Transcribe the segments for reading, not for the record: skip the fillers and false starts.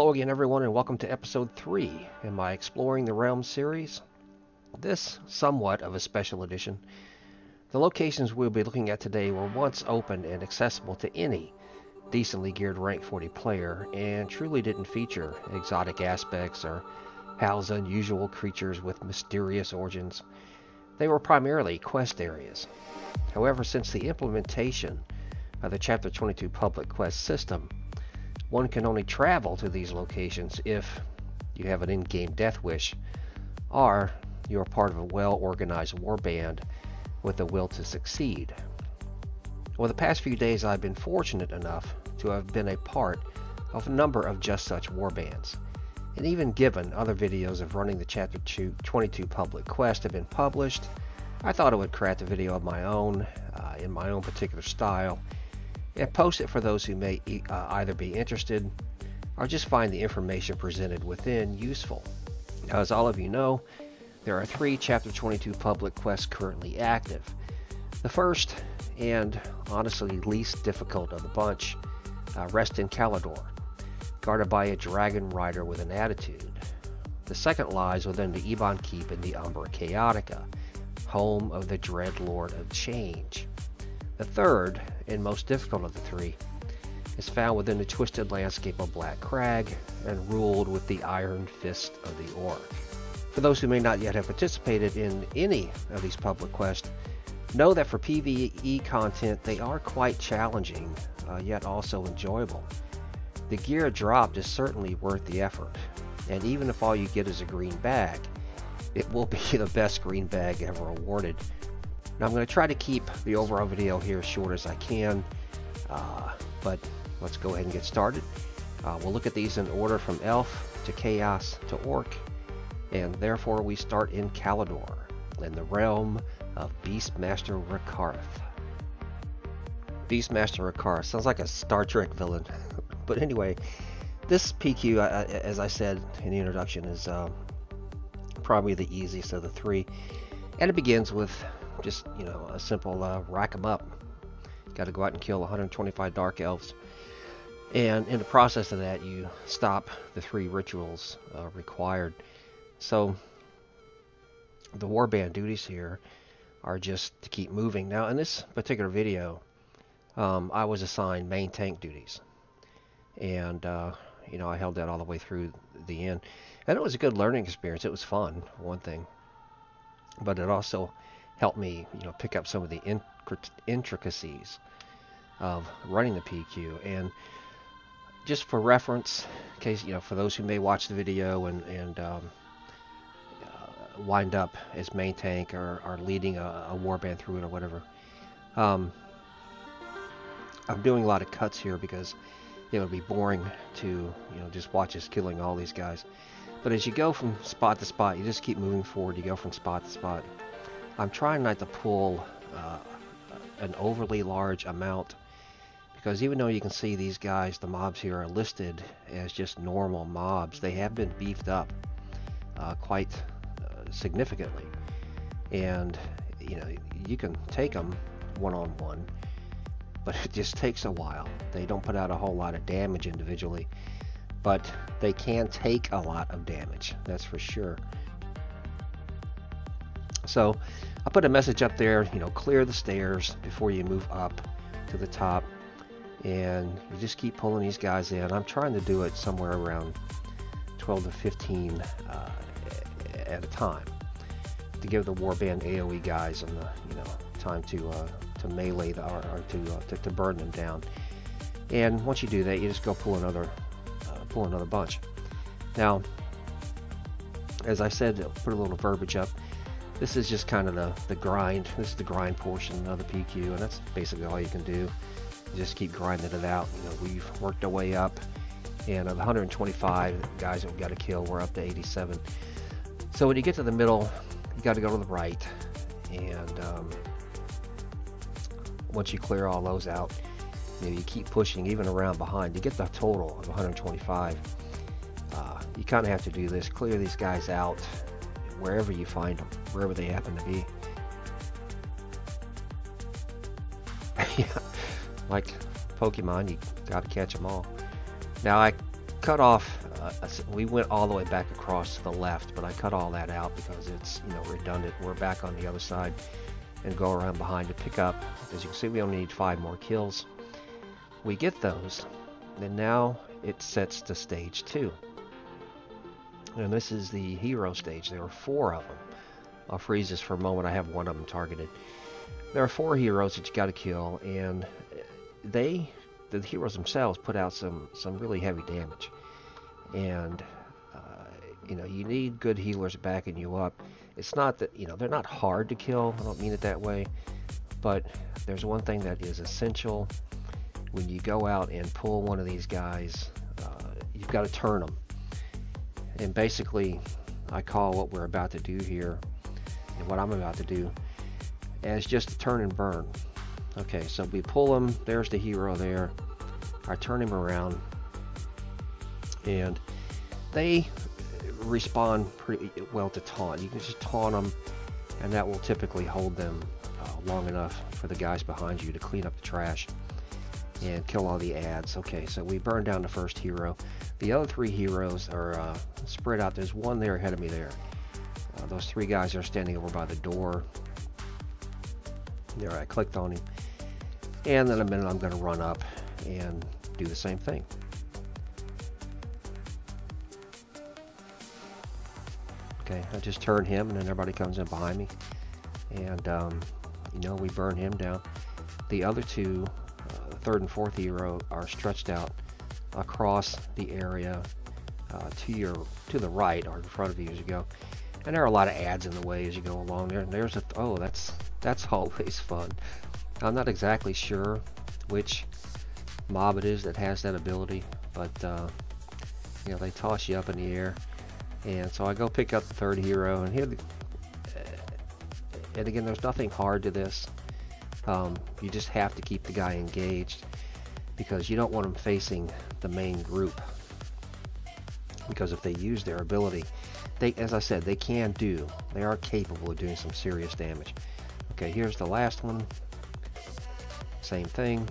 Hello again everyone, and welcome to episode 3 in my Exploring the Realms series. This somewhat of a special edition. The locations we'll be looking at today were once open and accessible to any decently geared rank 40 player, and truly didn't feature exotic aspects or house unusual creatures with mysterious origins. They were primarily quest areas. However, since the implementation of the Chapter 22 public quest system, one can only travel to these locations if you have an in-game death wish, or you're part of a well-organized warband with a will to succeed. Well, the past few days I've been fortunate enough to have been a part of a number of just such warbands, and even given other videos of running the Chapter 22 public quest have been published, I thought I would craft a video of my own, in my own particular style, and post it for those who may either be interested or just find the information presented within useful. Now, as all of you know, there are 3 Chapter 22 public quests currently active. The first, and honestly least difficult of the bunch, rests in Caledor, guarded by a dragon rider with an attitude. The second lies within the Ebon Keep in the Umbra Chaotica, home of the Dread Lord of Change. The third, and most difficult of the 3, is found within the twisted landscape of Black Crag and ruled with the iron fist of the Orc. For those who may not yet have participated in any of these public quests, know that for PvE content they are quite challenging, yet also enjoyable. The gear dropped is certainly worth the effort, and even if all you get is a green bag, it will be the best green bag ever awarded. Now, I'm going to try to keep the overall video here as short as I can, but let's go ahead and get started. We'll look at these in order from Elf to Chaos to Orc, and therefore we start in Caledor, in the realm of Beastmaster Rakarth. Beastmaster Rakarth sounds like a Star Trek villain, but anyway, this PQ, as I said in the introduction, is probably the easiest of the 3, and it begins with just, a simple rack 'em up. Got to go out and kill 125 Dark Elves, and in the process of that you stop the 3 rituals required. So the warband duties here are just to keep moving. Now, in this particular video, I was assigned main tank duties, and I held that all the way through the end, and it was a good learning experience. It was fun, one thing, but it also helped me, pick up some of the intricacies of running the PQ. And just for reference, in case, for those who may watch the video and wind up as main tank or leading a warband through it or whatever, I'm doing a lot of cuts here because it would be boring to, just watch us killing all these guys. But as you go from spot to spot, you just keep moving forward. You go from spot to spot. I'm trying not to pull an overly large amount, because even though you can see these guys, the mobs here are listed as just normal mobs, they have been beefed up quite significantly, and you can take them one-on-one, but it just takes a while. They don't put out a whole lot of damage individually, but they can take a lot of damage, that's for sure. So I put a message up there, clear the stairs before you move up to the top, and you just keep pulling these guys in. I'm trying to do it somewhere around 12 to 15 at a time, to give the warband AoE guys and time to melee or to burn them down. And once you do that, you just go pull another bunch. Now, as I said, put a little verbiage up. This is just kind of the grind. This is the grind portion of the PQ, and that's basically all you can do. You just keep grinding it out. We've worked our way up, and of the 125 guys that we got to kill, we're up to 87. So when you get to the middle, you got to go to the right, and once you clear all those out, you keep pushing even around behind. You get the total of 125. You kind of have to do this, clear these guys out wherever you find them, wherever they happen to be. Yeah, like Pokemon, you got to catch them all. Now, I cut off we went all the way back across to the left, but I cut all that out because it's, you know, redundant. We're back on the other side and go around behind to pick up. As you can see, we only need 5 more kills. We get those, and now it sets to stage 2. And this is the hero stage. There are 4 of them. I'll freeze this for a moment. I have one of them targeted. There are 4 heroes that you got to kill, and the heroes themselves put out some really heavy damage. And you know, you need good healers backing you up. It's not that, you know, they're not hard to kill. I don't mean it that way, but there's one thing that is essential when you go out and pull one of these guys. You've got to turn them. And basically, I call what we're about to do here, and what I'm about to do, as just a turn and burn. Okay, so we pull him. There's the hero there. I turn him around, and they respond pretty well to taunt. You can just taunt them, and that will typically hold them long enough for the guys behind you to clean up the trash and kill all the ads. Okay, so we burn down the first hero. The other 3 heroes are spread out. There's one there ahead of me there. Those 3 guys are standing over by the door. There, I clicked on him. And in a minute I'm going to run up and do the same thing. Okay, I just turn him, and then everybody comes in behind me, and you know, we burn him down. The other 2, the 3rd and 4th hero, are stretched out across the area to the right or in front of you as you go. And there are a lot of ads in the way as you go along there. And there's a oh, that's always fun. I'm not exactly sure which mob it is that has that ability, but you know, they toss you up in the air. And so I go pick up the 3rd hero, and here, and again, there's nothing hard to this. You just have to keep the guy engaged, because you don't want him facing the main group. Because if they use their ability, as I said, they are capable of doing some serious damage. Okay, here's the last one. Same thing.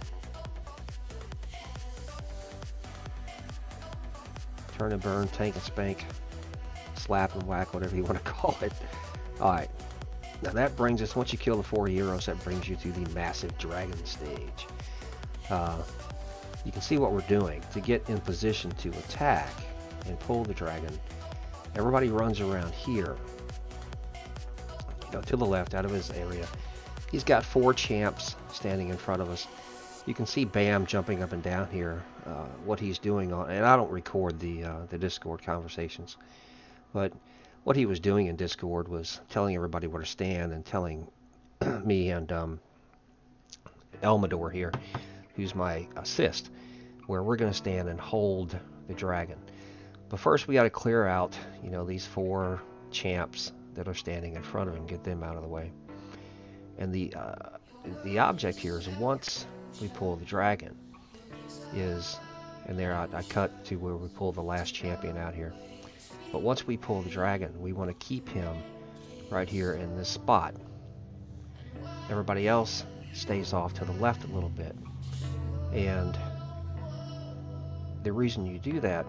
Turn and burn, tank and spank, slap and whack, whatever you want to call it. Alright, now that brings us, once you kill the 4 heroes, that brings you to the massive dragon stage. You can see what we're doing. To get in position to attack and pull the dragon, everybody runs around here, you know, to the left out of his area. He's got 4 champs standing in front of us. You can see Bam jumping up and down here, what he's doing on, and I don't record the Discord conversations, but what he was doing in Discord was telling everybody where to stand, and telling me and Elmador here, who's my assist, where we're going to stand and hold the dragon. But first we got to clear out, you know, these 4 champs that are standing in front of him, get them out of the way. And the object here is, once we pull the dragon, is, and there I cut to where we pull the last champion out here. But once we pull the dragon, we want to keep him right here in this spot. Everybody else stays off to the left a little bit. And the reason you do that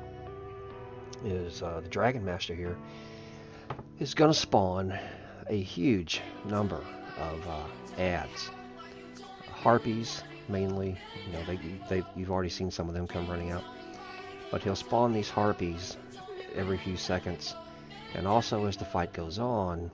is the Dragon Master here is going to spawn a huge number of ads. Harpies, mainly. You know, you've already seen some of them come running out. But he'll spawn these harpies every few seconds. And also, as the fight goes on,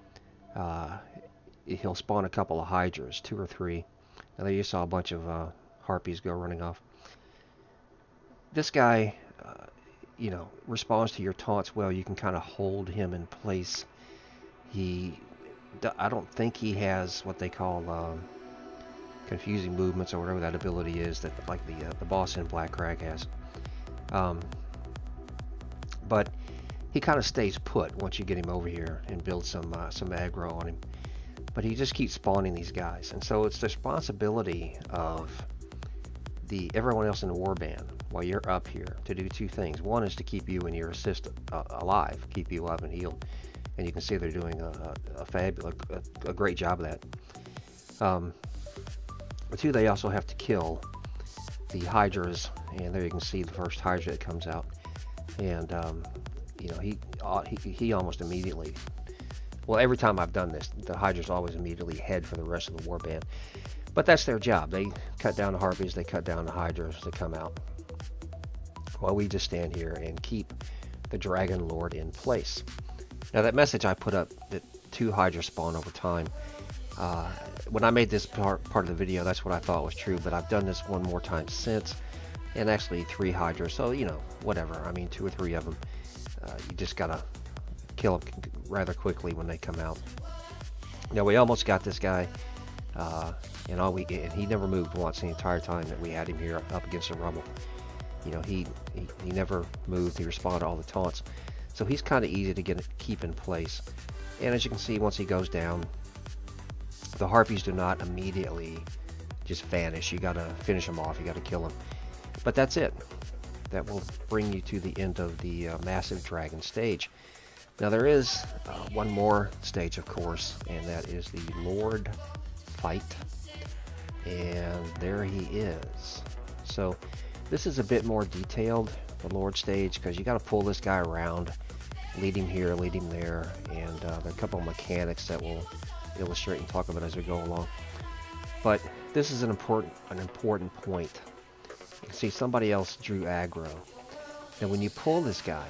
he'll spawn a couple of hydras, 2 or 3. And there you saw a bunch of harpies go running off. This guy, you know, responds to your taunts well. You can kind of hold him in place. I don't think he has what they call confusing movements, or whatever that ability is that, like the boss in Black Crag has. But he kind of stays put once you get him over here and build some aggro on him. But he just keeps spawning these guys, and so it's the responsibility of everyone else in the warband while you're up here to do 2 things. One is to keep you and your assist alive, keep you up and healed, and you can see they're doing a great job of that. But 2, they also have to kill the hydras, and there you can see the first hydra that comes out. and you know, he almost immediately. Well, every time I've done this, the Hydras always immediately head for the rest of the warband. But that's their job. They cut down the Harpies, they cut down the Hydras to come out. While we just stand here and keep the Dragon Lord in place. Now that message I put up that 2 Hydras spawn over time. When I made this part of the video, that's what I thought was true. But I've done this one more time since, and actually 3 Hydras. So you know, whatever. I mean, 2 or 3 of them. You just gotta kill them rather quickly when they come out. Now we almost got this guy, and he never moved once the entire time that we had him here up against the rubble. You know, he never moved. He responded to all the taunts, so he's kind of easy to keep in place. And as you can see, once he goes down, the Harpies do not immediately just vanish. You gotta finish them off. You gotta kill them. But that's it. That will bring you to the end of the massive dragon stage. Now there is one more stage, of course, and that is the Lord fight. And there he is. So this is a bit more detailed, the Lord stage, because you got to pull this guy around, lead him here, lead him there, and there are a couple of mechanics that we'll illustrate and talk about as we go along. But this is an important point. You can see somebody else drew aggro. Now when you pull this guy,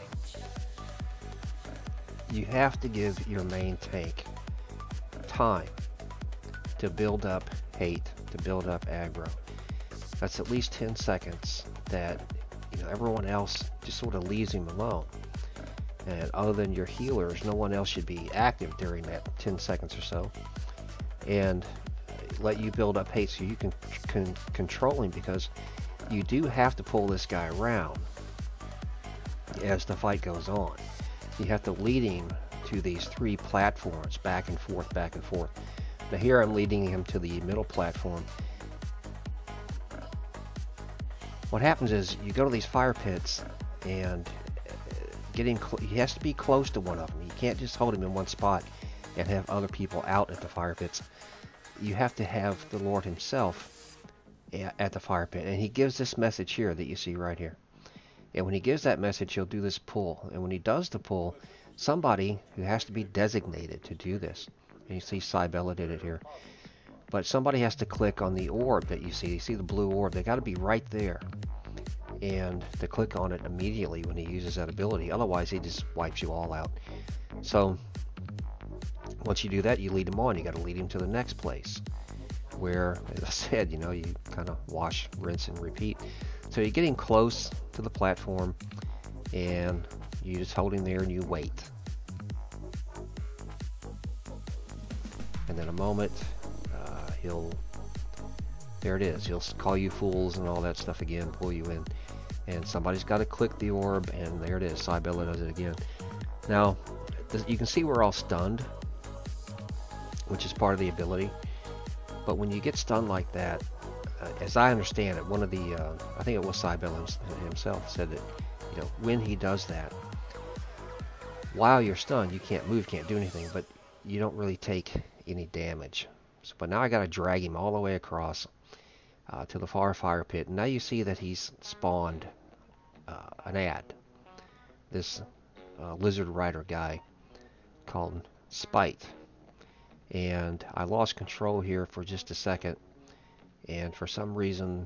you have to give your main tank time to build up hate, to build up aggro. That's at least 10 seconds that, you know, everyone else just sort of leaves him alone. And other than your healers, no one else should be active during that 10 seconds or so. And let you build up hate so you can control him, because you do have to pull this guy around as the fight goes on. You have to lead him to these 3 platforms, back and forth, back and forth. Now here I'm leading him to the middle platform. What happens is you go to these fire pits, and he has to be close to one of them. You can't just hold him in one spot and have other people out at the fire pits. You have to have the Lord himself at the fire pit, and he gives this message here that you see right here. And when he gives that message, he'll do this pull. And when he does the pull, somebody who has to be designated to do this, and you see Sybella did it here, but somebody has to click on the orb that you see. You see the blue orb? They got to be right there, and to click on it immediately when he uses that ability. Otherwise, he just wipes you all out. So once you do that, you lead him on. You got to lead him to the next place, where, as I said, you know, you kind of wash, rinse, and repeat. So you're getting close to the platform, and you just hold him there and you wait. And then a moment, there it is. He'll call you fools and all that stuff again, pull you in. And somebody's got to click the orb, and there it is. Sybella does it again. Now, you can see we're all stunned, which is part of the ability. But when you get stunned like that, as I understand it, one of the, I think it was Sybella himself said that, you know, when he does that, while you're stunned, you can't move, can't do anything, but you don't really take any damage. So, but now I got to drag him all the way across to the fire pit. And now you see that he's spawned an ad. This lizard rider guy called Spite. And I lost control here for just a second. And for some reason,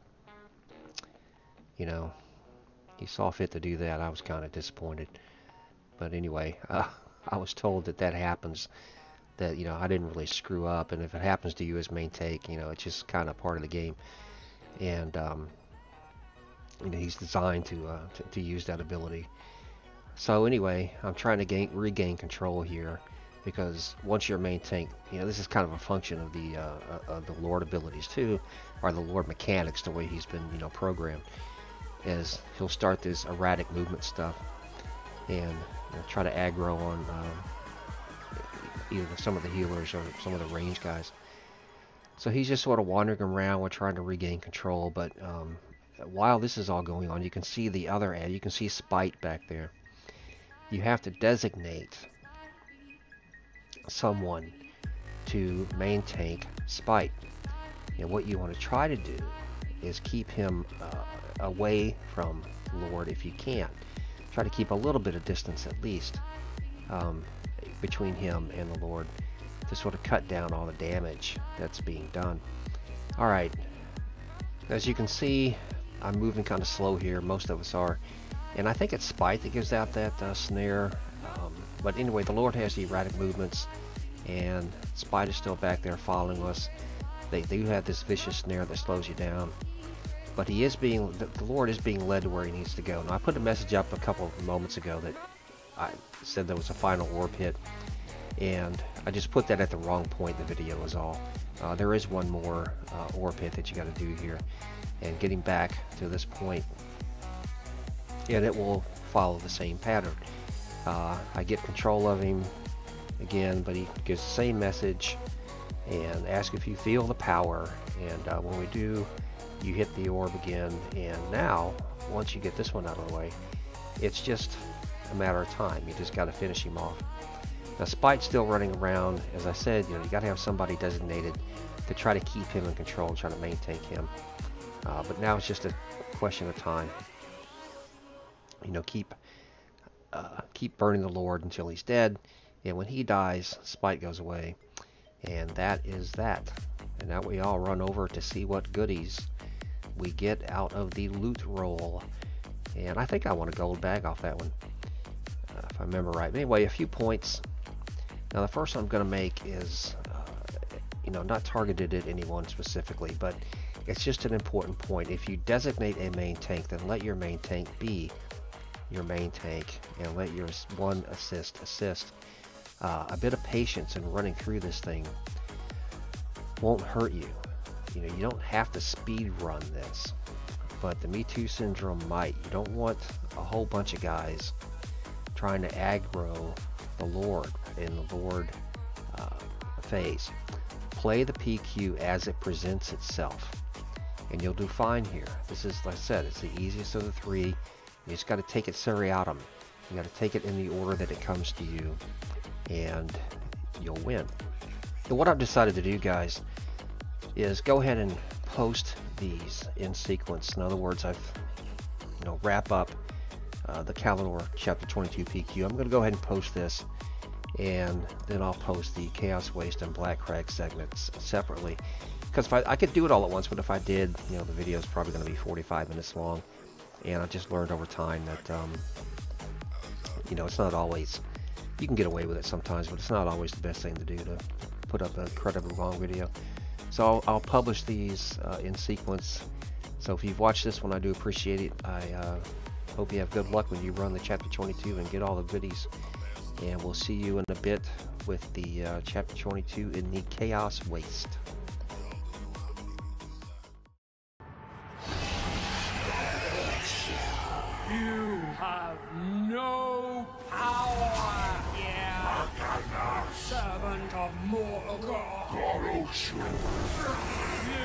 you know, he saw fit to do that. I was kind of disappointed. But anyway, I was told that happens. That, you know, I didn't really screw up. And if it happens to you as main tank, you know, it's just kind of part of the game. And, you know, he's designed to use that ability. So anyway, I'm trying to regain control here. Because once you're main tank, you know, this is kind of a function of the Lord abilities too, or the Lord mechanics, the way he's been, you know, programmed. As he'll start this erratic movement stuff, and, you know, try to aggro on either some of the healers or some of the range guys. So he's just sort of wandering around. We're trying to regain control, but while this is all going on, you can see the other ad. You can see Spite back there. You have to designate someone to main tank Spite. And what you want to try to do is keep him away from Lord if you can. try to keep a little bit of distance at least between him and the Lord to sort of cut down all the damage that's being done. Alright, as you can see, I'm moving kind of slow here. Most of us are. And I think it's spite that gives out that snare. But anyway, the Lord has the erratic movements, and spite is still back there following us. They do have this vicious snare that slows you down. But he is being, the Lord is being led to where he needs to go. Now, I put a message up a couple of moments ago that I said there was a final OR pit, and I just put that at the wrong point in the video is all. There is one more OR pit that you got to do here, and getting back to this point, and it will follow the same pattern. I get control of him again, but he gives the same message and asks if you feel the power, and when we do, you hit the orb again. And now, once you get this one out of the way, it's just a matter of time. You just got to finish him off. Now, Spite's still running around. As I said, you got to have somebody designated to try to keep him in control and try to maintain him. But now it's just a question of time. Keep burning the Lord until he's dead, and when he dies, Spite goes away, and that is that. And now we all run over to see what goodies we get out of the loot roll. And I think I want a gold bag off that one, if I remember right. Anyway, a few points. Now, the first one I'm going to make is, not targeted at anyone specifically, but it's just an important point. If you designate a main tank, then let your main tank be your main tank, and let your one assist. A bit of patience in running through this thing won't hurt you. You don't have to speed run this, but the Me Too syndrome might. You don't want a whole bunch of guys trying to aggro the Lord in the Lord phase. Play the PQ as it presents itself, and you'll do fine here. This is, like I said, it's the easiest of the three. You just got to take it seriatim. You got to take it in the order that it comes to you, and you'll win. So what I've decided to do, guys, is go ahead and post these in sequence. In other words, I've wrap up the Caledor Chapter 22 PQ. I'm going to go ahead and post this, and then I'll post the Chaos Waste and Black Crag segments separately. Because if I could do it all at once, but if I did, the video is probably going to be 45 minutes long. And I just learned over time that, it's not always, you can get away with it sometimes, but it's not always the best thing to do to put up an incredibly long video. So I'll publish these in sequence. So if you've watched this one, I do appreciate it. I hope you have good luck when you run the Chapter 22 and get all the goodies. And we'll see you in a bit with the Chapter 22 in the Chaos Waste. You have no power here, servant of mortal God.